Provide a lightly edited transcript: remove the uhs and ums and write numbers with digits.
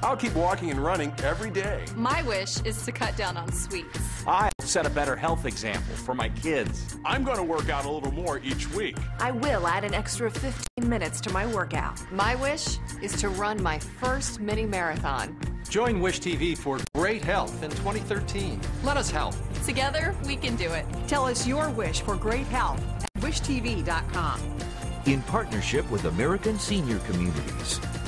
I'll keep walking and running every day. My wish is to cut down on sweets. I set a better health example for my kids. I'm going to work out a little more each week. I will add an extra 15 minutes to my workout. My wish is to run my first mini marathon. Join Wish TV for great health in 2013. Let us help. Together, we can do it. Tell us your wish for great health at wishtv.com. In partnership with American Senior Communities.